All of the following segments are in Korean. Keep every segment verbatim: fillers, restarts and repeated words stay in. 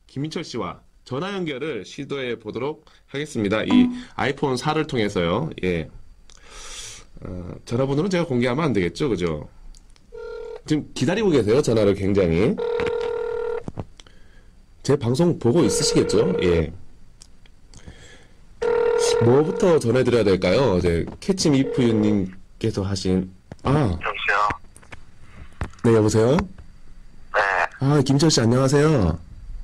김민철 씨와 전화 연결을 시도해 보도록 하겠습니다. 이 아이폰 사를 통해서요. 예. 어, 전화번호는 제가 공개하면 안 되겠죠, 그죠? 지금 기다리고 계세요, 전화를 굉장히. 제 방송 보고 있으시겠죠? 예. 뭐부터 전해드려야 될까요? 이제 캐치미 이프유님께서 하신 아, 여보세요? 네, 여보세요? 네, 아, 김철 씨 안녕하세요.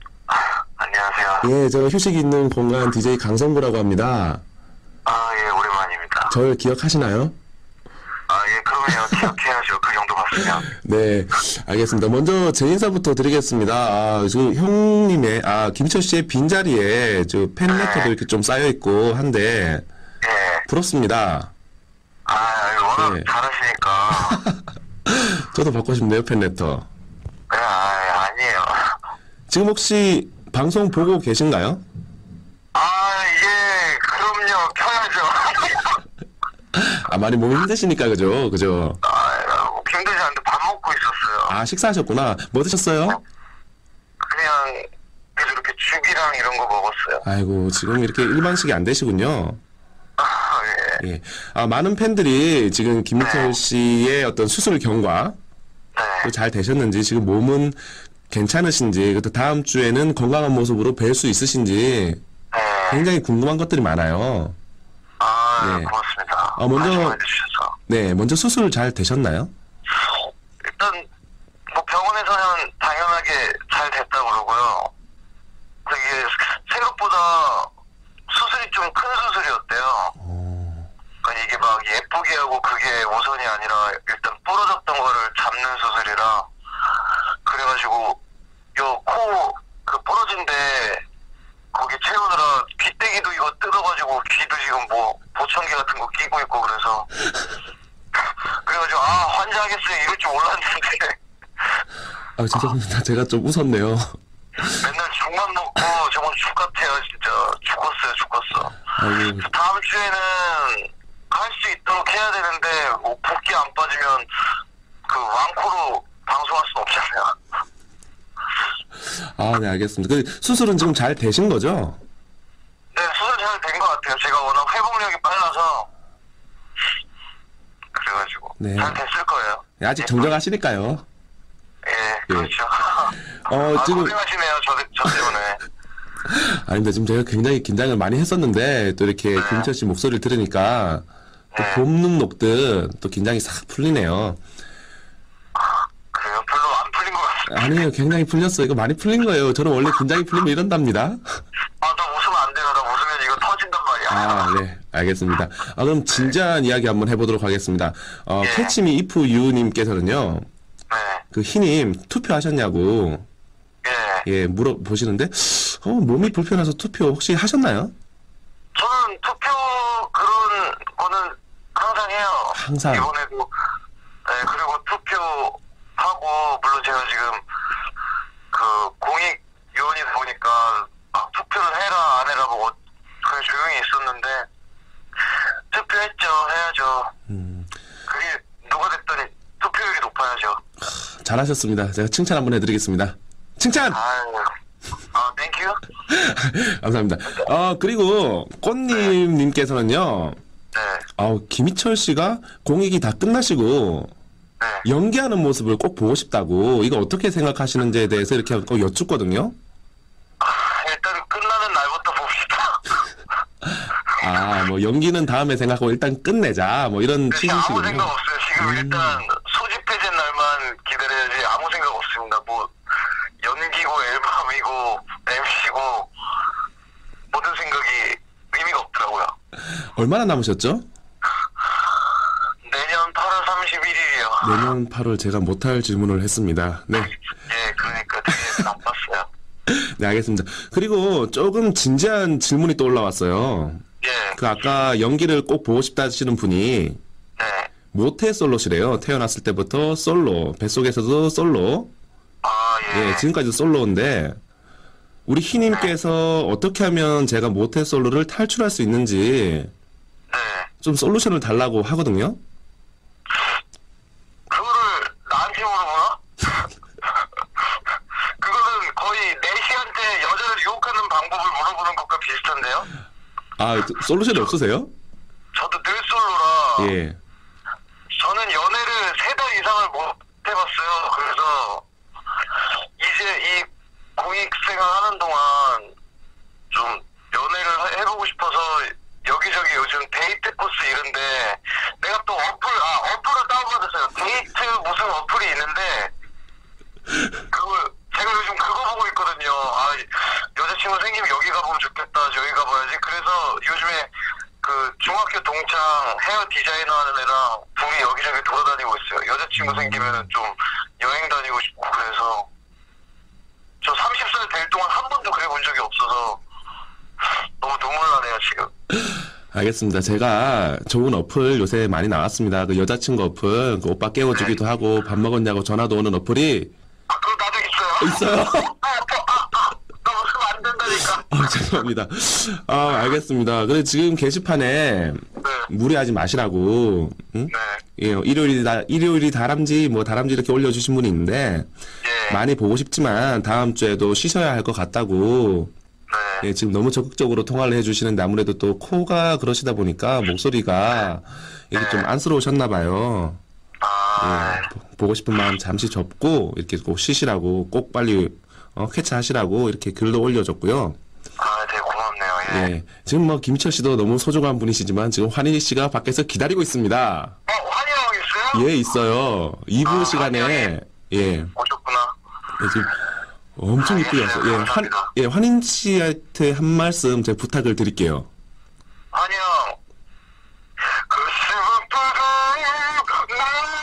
안녕하세요. 예, 저 휴식 있는 공간 디제이 강성구라고 합니다. 아, 예, 오랜만입니다. 절 기억하시나요? 아, 예, 그러면요, 기억해야죠. 그 정도 봤으면. 네, 알겠습니다. 먼저 제 인사부터 드리겠습니다. 아, 저 형님의, 아, 김철 씨의 빈자리에 저 팬레터도 이렇게 좀 쌓여있고 한데, 예. 부럽습니다. 아, 워낙 네. 잘하시니까. 저도 받고 싶네요, 팬레터. 네, 아, 아니에요. 지금 혹시 방송 보고 계신가요? 아, 예, 그럼요, 켜야죠. 아, 많이 몸이 힘드시니까, 그죠? 그죠? 아, 힘들지 않은데 밥 먹고 있었어요. 아, 식사하셨구나. 뭐 드셨어요? 그냥, 그래서 이렇게 죽이랑 이런 거 먹었어요. 아이고, 지금 이렇게 일반식이 안 되시군요. 아, 예. 예. 아, 많은 팬들이 지금 김민철 씨의 어떤 수술 경과, 네. 또 잘 되셨는지, 지금 몸은 괜찮으신지, 또 다음 주에는 건강한 모습으로 뵐 수 있으신지 네. 굉장히 궁금한 것들이 많아요. 아, 네. 고맙습니다. 아, 먼저- 말씀해 주셔서. 네, 먼저 수술 잘 되셨나요? 일단 뭐 병원에서는 당연하게 잘 됐다 그러고요. 되게 생각보다 수술이 좀 큰 수술이었대요. 어, 그러니까 이게 막 예쁘게 하고 그게 우선이 아니라 일단 부러졌던 거를 잡는 수술이라 그래가지고 요 코 그 부러진 데 거기 채우느라 귀때기도 이거 뜯어가지고 귀도 지금 뭐 보청기 같은 거 끼고 있고 그래서 그래가지고 아 환자하겠어요 이럴 줄 몰랐는데 아, 죄송합니다. 제가 좀 웃었네요. 맨날 죽만 먹고 저건 죽 같아요 진짜 죽었어요 죽었어. 아이고, 다음 주에는 할 수 있도록 해야 되는데 뭐 붓기 안 빠지면 그 왕코로 방송할 순 없잖아요. 아, 네, 알겠습니다. 그 수술은 지금 잘 되신 거죠? 네 수술 잘 된 것 같아요. 제가 워낙 회복력이 빨라서 그래가지고 네. 잘 됐을 거예요. 네, 아직 예, 정정하시니까요. 예 그렇죠. 어, 아, 지금, 고생하시네요 저, 저 때문에. 아닙니다. 지금 제가 굉장히 긴장을 많이 했었는데, 또 이렇게 네. 김철 씨 목소리를 들으니까, 또 네. 봄눈 녹듯 또 긴장이 싹 풀리네요. 그래요? 별로 안 풀린 것 같아요. 아니에요. 굉장히 풀렸어요. 이거 많이 풀린 거예요. 저는 원래 긴장이 풀리면 이런답니다. 아, 나 웃으면 안 돼요. 나 웃으면 이거 터진단 말이야. 아, 네. 알겠습니다. 아, 그럼 진지한 이야기 한번 해보도록 하겠습니다. 어, 예. 캐치미 이프 유님께서는요, 네. 그 희님 투표하셨냐고, 예. 예, 물어보시는데, 어, 몸이 불편해서 투표 혹시 하셨나요? 저는 투표 그런 거는 항상 해요. 항상. 이번에도. 네, 그리고 투표하고, 물론 제가 지금 그 공익위원이다 보니까 막 투표를 해라, 안 해라, 뭐, 그냥 조용히 있었는데, 투표했죠. 해야죠. 음, 그게 누가 됐더니 투표율이 높아야죠. 잘하셨습니다. 제가 칭찬 한번 해드리겠습니다. 칭찬! 아유. 아, 땡큐. 감사합니다. 어, 그리고 꽃님님께서는요, 네. 어, 김희철 씨가 공익이 다 끝나시고 네. 연기하는 모습을 꼭 보고 싶다고, 이거 어떻게 생각하시는지에 대해서 이렇게 꼭 여쭙거든요. 아, 일단 끝나는 날부터 봅시다. 아, 뭐 연기는 다음에 생각하고 일단 끝내자, 뭐 이런 지금 아무 취지시군요. 생각 없어요. 지금 음. 일단 소집해진 날만 기다려야지 아무 생각 없습니다. 뭐 연기고 앨범이고 엠씨고 모든 생각이 의미가 없더라고요. 얼마나 남으셨죠? 내년 팔월 삼십일일이요. 내년 팔월 제가 못할 질문을 했습니다. 네. 예, 그러니까 되게 나빴어요. 네, 알겠습니다. 그리고 조금 진지한 질문이 또 올라왔어요. 예, 그 아까 연기를 꼭 보고 싶다 하시는 분이 네. 모태 솔로시래요. 태어났을 때부터 솔로, 뱃속에서도 솔로. 아, 예. 예, 지금까지도 솔로인데 우리 희님께서 어떻게 하면 제가 모태 솔로를 탈출할 수 있는지 네. 좀 솔루션을 달라고 하거든요. 그거를 나한테 물어보나? 그거는 거의 네 시간 남자한테 여자를 유혹하는 방법을 물어보는 것과 비슷한데요? 아, 솔루션이 없으세요? 저도 늘 솔로라 예. 저는 연애를 세 달 이상을 못 해봤어요. 그래서 이제 이 공익생활 하는 동안 좀 연애를 해보고 싶어서 여기저기 요즘 데이트 코스 이런데 내가 또 어플, 아, 어플을 다운받았어요. 데이트 무슨 어플이 있는데 그걸 제가 요즘 그거 보고 있거든요. 아, 여자친구 생기면 여기 가보면 좋겠다, 저기 가봐야지. 그래서 요즘에 그 중학교 동창 헤어 디자이너 하는 애랑 둘이 여기저기 돌아다니고 있어요. 여자친구 생기면 좀 여행 다니고 싶고 그래서 저 서른 살 될 동안 한 번도 그래 본 적이 없어서 너무 눈물 나네요 지금. 알겠습니다. 제가 좋은 어플 요새 많이 나왔습니다. 그 여자친구 어플, 그 오빠 깨워주기도 하고 밥 먹었냐고 전화도 오는 어플이 아 그거 나도 있어요? 있어요. 아, 아, 아, 나 웃으면 안 된다니까. 아, 죄송합니다. 아, 알겠습니다. 그래 지금 게시판에 네. 무리하지 마시라고. 응? 네. 예, 일요일이 다 일요일이 다람쥐 뭐 다람쥐 이렇게 올려주신 분이 있는데 예. 많이 보고 싶지만 다음 주에도 쉬셔야 할 것 같다고. 네. 예, 지금 너무 적극적으로 통화를 해주시는데 아무래도 또 코가 그러시다 보니까 목소리가 이게 좀 안쓰러우셨나 봐요. 아. 예, 보- 보고 싶은 마음 잠시 접고 이렇게 꼭 쉬시라고 꼭 빨리 어, 캐치하시라고 이렇게 글도 올려줬고요. 아, 되게 고맙네요. 예. 예, 지금 뭐 김철 씨도 너무 소중한 분이시지만 지금 환희 씨가 밖에서 기다리고 있습니다. 어, 환희형 있어요? 예, 있어요. 이 부 아, 시간에 환희 예, 오셨구나. 예, 지금 엄청 이쁘게 왔어요. 예, 환, 예, 환인 씨한테 한 말씀 제가 부탁을 드릴게요. 환희형. 그 슬픔을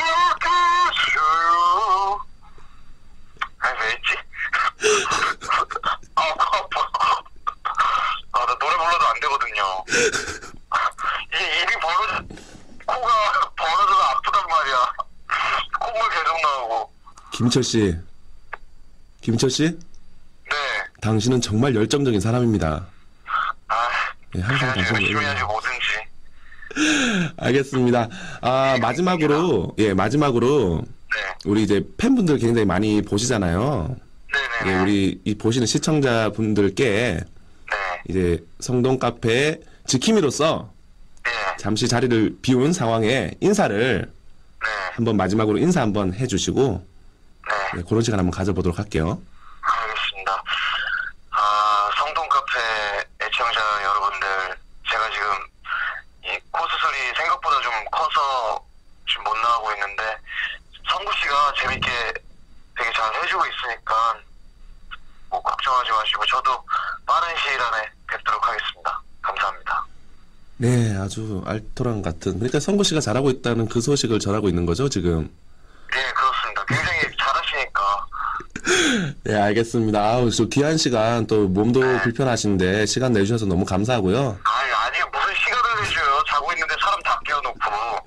남겨주세요. 아니, 왜 했지? 아, 아파. 아, 나 노래 불러도 안 되거든요. 이게 입이 벌어져, 코가 벌어져서 아프단 말이야. 콧물 계속 나오고. 김철 씨, 김철 씨, 네. 당신은 정말 열정적인 사람입니다. 아, 예, 항상 그래야지 당신은 열심히 해야지 뭐든지. 알겠습니다. 아, 마지막으로, 예, 마지막으로, 네. 우리 이제 팬분들 굉장히 많이 보시잖아요. 네네. 예, 우리 이 보시는 시청자분들께 네. 이제 성동 카페 지킴이로서 네. 잠시 자리를 비운 상황에 인사를 네. 한번 마지막으로 인사 한번 해주시고, 네. 예, 그런 시간 한번 가져보도록 할게요. 알겠습니다. 아, 성동 카페 애청자 여러분들, 제가 지금 이 코 수술이 생각보다 좀 커서 지금 못 나가고 있는데, 성구 씨가 재밌게 되게 잘 해주고 있으니까, 뭐 걱정하지 마시고, 저도 빠른 시일 안에 뵙도록 하겠습니다. 감사합니다. 네, 아주 알토란 같은. 그러니까 성구 씨가 잘하고 있다는 그 소식을 전하고 있는 거죠, 지금. 네, 그렇습니다. 굉장히 잘하시니까. 네, 알겠습니다. 아우, 저 귀한 시간, 또 몸도 불편하신데 시간 내주셔서 너무 감사하고요. 아니, 아니, 무슨 시간을 내줘요. 자고 있는데 사람 다 깨워놓고.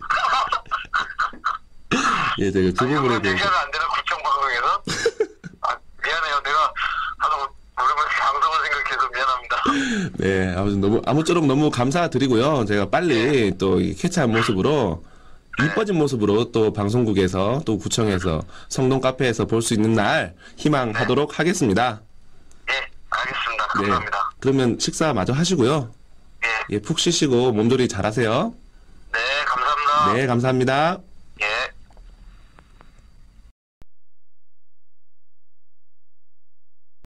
예, 네, 그 아니, 부분에 그런 대해서. 얘기하면 안 되나, 구청방송에서? 아, 미안해요. 내가 하도 모르면 방송을 생각해서 미안합니다. 네, 아무튼 너무, 아무쪼록 너무 감사드리고요. 제가 빨리 또 이 쾌차한 모습으로, 이뻐진 모습으로 또 방송국에서 또 구청에서 성동 카페에서 볼 수 있는 날 희망하도록 하겠습니다. 예, 알겠습니다. 네. 감사합니다. 그러면 식사 마저 하시고요. 예, 예, 푹 쉬시고 몸조리 잘하세요. 네, 감사합니다. 네, 감사합니다.